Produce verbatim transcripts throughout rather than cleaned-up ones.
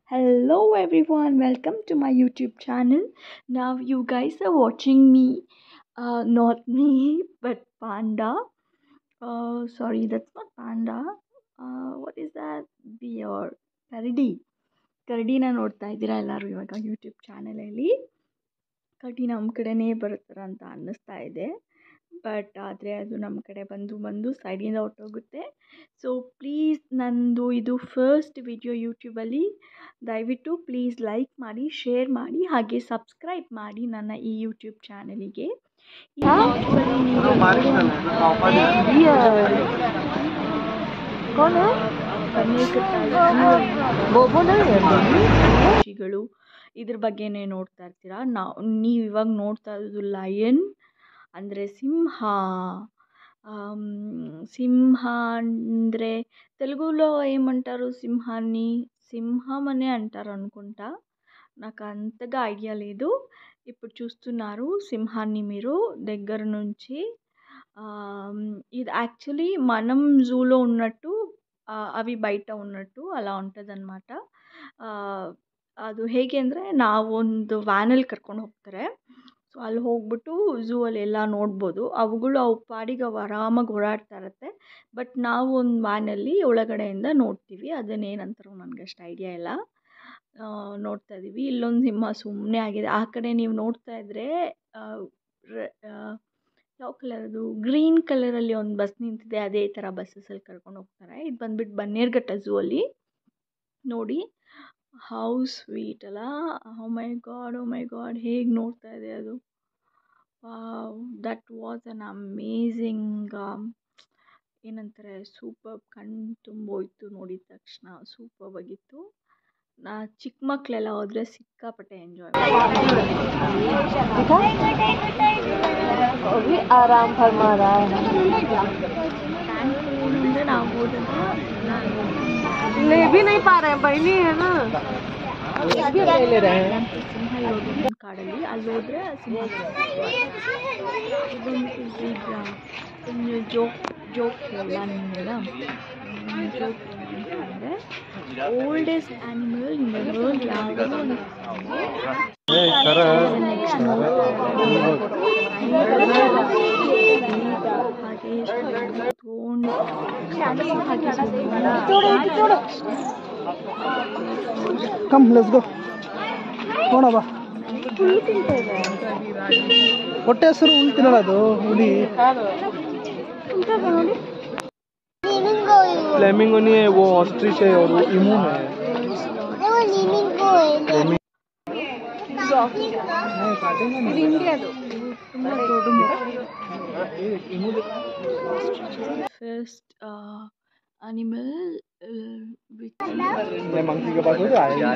Hello everyone, welcome to my YouTube channel. Now you guys are watching me, uh, not me, but Panda. Uh, sorry, that's not Panda. Uh, what is that? Bear. ಕರಡಿ ಕರಡಿನ ನೋಡ್ತಾ ಇದ್ದೀರಾ ಎಲ್ಲರೂ ಇವಾಗ YouTube ಚಾನಲಲ್ಲಿ. ಕರಡಿ ನಮ್ಮ ಕಡೆನೇ ಬರುತ್ತರ ಅಂತ ಅನ್ನಿಸ್ತಾ ಇದೆ, ಬಟ್ ಆದರೆ ಅದು ನಮ್ಮ ಕಡೆ ಬಂದು ಬಂದು ಸೈಡಿಂದ ಹೊರಟೋಗುತ್ತೆ. ಸೊ ಪ್ಲೀಸ್, ನಂದು ಇದು ಫಸ್ಟ್ ವಿಡಿಯೋ ಯೂಟ್ಯೂಬಲ್ಲಿ. ದಯವಿಟ್ಟು ಪ್ಲೀಸ್ ಲೈಕ್ ಮಾಡಿ, ಶೇರ್ ಮಾಡಿ, ಹಾಗೆ ಸಬ್ಸ್ಕ್ರೈಬ್ ಮಾಡಿ ನನ್ನ ಈ ಯೂಟ್ಯೂಬ್ ಚಾನಲಿಗೆ. ಈ ಯೂಟ್ಯೂಬಲ್ಲಿ ಪಕ್ಷಿಗಳು ಇದ್ರ ಬಗ್ಗೆನೇ ನೋಡ್ತಾ ಇರ್ತೀರಾ. ನಾವು ನೀವು ಇವಾಗ ನೋಡ್ತಾ ಇರೋದು ಲಯನ್ ಅಂದರೆ ಸಿಂಹ. ಸಿಂಹ ಅಂದರೆ తెలుగులో ఏమంటారు సింహాన్ని? సింహం అనే అంటారు అనుకుంటా, నాకు అంతగా ఐడియా లేదు. ఇప్పుడు చూస్తున్నారు సింహాన్ని మీరు దగ్గర నుంచి. ఇది యాక్చువల్లీ మనం జూలో ఉన్నట్టు, అవి ಬಯಟ ఉన్నట్టు ಅలా ఉంటుంದన్నమాట. ಅದು ಹೇಗೆ ಅಂದರೆ, ನಾವೊಂದು ವ್ಯಾನಲ್ಲಿ ಕರ್ಕೊಂಡು ಹೋಗ್ತಾರೆ. ಸೊ ಅಲ್ಲಿ ಹೋಗ್ಬಿಟ್ಟು ಝೂ ಅಲ್ಲಿ ಎಲ್ಲ ನೋಡ್ಬೋದು. ಅವುಗಳು ಅವು ಪಾಡಿಗೆ ಅವು ಆರಾಮಾಗಿ ಓಡಾಡ್ತಾ ಇರುತ್ತೆ. ಬಟ್ ನಾವು ಒಂದು ವ್ಯಾನಲ್ಲಿ ಒಳಗಡೆಯಿಂದ ನೋಡ್ತೀವಿ. ಅದನ್ನೇನಂತಾರೋ ನನಗೆ ಅಷ್ಟು ಐಡಿಯಾ ಇಲ್ಲ. ನೋಡ್ತಾ ಇದ್ದೀವಿ, ಇಲ್ಲೊಂದು ಸಿಂಹ ಸುಮ್ಮನೆ ಆಗಿದೆ. ಆ ಕಡೆ ನೀವು ನೋಡ್ತಾ ಇದ್ದರೆ ಯಾವ ಕಲರ್ ಅದು, ಗ್ರೀನ್ ಕಲರಲ್ಲಿ ಒಂದು ಬಸ್ ನಿಂತಿದೆ. ಅದೇ ಥರ ಬಸ್ಸಲ್ಲಿ ಕರ್ಕೊಂಡು ಹೋಗ್ತಾರೆ. ಇದು ಬಂದುಬಿಟ್ಟು ಬನ್ನೇರುಘಟ್ಟ ಝೂ ಅಲ್ಲಿ. ನೋಡಿ ಹೌ ಸ್ವೀಟ್ ಅಲ್ಲ. ಓ ಮೈ ಗಾಡ್, ಓ ಮೈ ಗಾಡ್, ಹೇಗೆ ನೋಡ್ತಾ ಇದೆ ಅದು. Wow, that was an amazing, ಏನಂತಾರೆ, ಸೂಪರ್. ಕಣ್ಣು ತುಂಬೋಯ್ತು ನೋಡಿದ ತಕ್ಷಣ. ಸೂಪರ್ ಆಗಿತ್ತು. ನಾ ಚಿಕ್ಕ ಮಕ್ಕಳೆಲ್ಲ ಹೋದರೆ ಸಿಕ್ಕಾಪಟ್ಟೆ ಎಂಜಾಯ್ ಆರಾಮ್ ಫರ್ಮಾರಾ ಅಂದರೆ ನಾವು ಹೋದಾಗ ले भी नहीं पा रहे हैं बहनी है ना, भी ले रहे हैं. ಸಿಂಹ ಇರೋದು ಕಾಡಲ್ಲಿ. ಅಲ್ಲಿ ಹೋದರೆ ಸಿಂಹ ಇದೊಂದು ಜೋಕ್ ಜೋಕ್ ಹೇಳ ನಿಮಗೆಲ್ಲ. ಜೋಕ್ ಅಂದರೆ oldest animal in the world ಯಾವುದು ಅಂತ ಹಾಗೆ ತೊಗೊಂಡು ಕಮ್ ಲೆಟ್ಸ್ ಗೋ. ನೋಡವ, ಹೊಟ್ಟೆ ಹೆಸರು ಹುಲ್ ತಿನ್ನೋದು ಹುಲಿ. फ्लेमिंगो नहीं है, वो ऑस्ट्रिच है और वो इमू है. फर्स्ट एनिमल मंकी के पास हो जाए.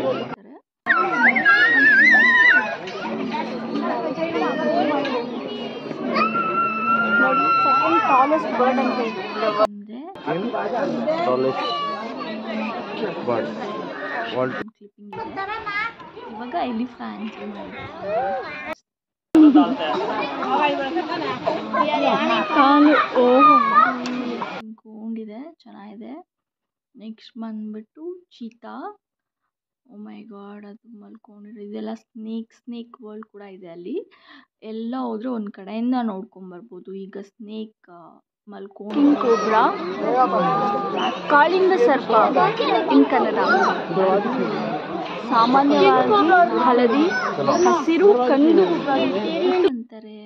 सेकंड टॉलेस्ट बर्ड ಅಂತ ಇವಾಗ ಎಲಿಫೆಂಟ್ ಕಾಲು ಕೊಂಡಿದೆ, ಚೆನ್ನಾಗಿದೆ. ನೆಕ್ಸ್ಟ್ ಬಂದ್ಬಿಟ್ಟು ಚೀತಾ. ಓ ಮೈ ಗಾಡ್, ಅದು ಮಲ್ಕೊಂಡಿರೋ. ಇದೆಲ್ಲ ಸ್ನೇಕ್ ಸ್ನೇಕ್ ವರ್ಲ್ಡ್ ಕೂಡ ಇದೆ ಅಲ್ಲಿ. ಎಲ್ಲ ಹೋದರೆ ಒಂದು ಕಡೆಯಿಂದ ನೋಡ್ಕೊಂಬರ್ಬೋದು. ಈಗ ಸ್ನೇಕ್ ಮಲ್ಕೊಂಡು, ಕೋಬ್ರಾ, ಕಾಳಿಂಗ ಸರ್ಪ ಇನ್ ಕನ್ನಡ. ಸಾಮಾನ್ಯವಾಗಿ ಹಳದಿ, ಹಸಿರು, ಕಂದು ಅಂತಾರೆ.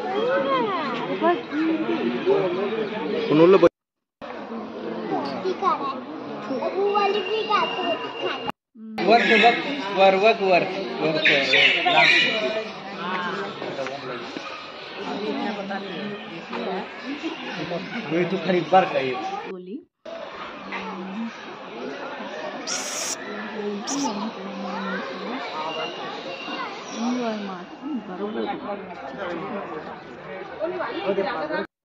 वर्क वर्क वर वर्क वर्क वर्क वे तो खरीद बार का ये बोली ಎಂಜಾಯ್ ಮಾಡ್ಕೊಂಡು ಬರ್ಬೋದು.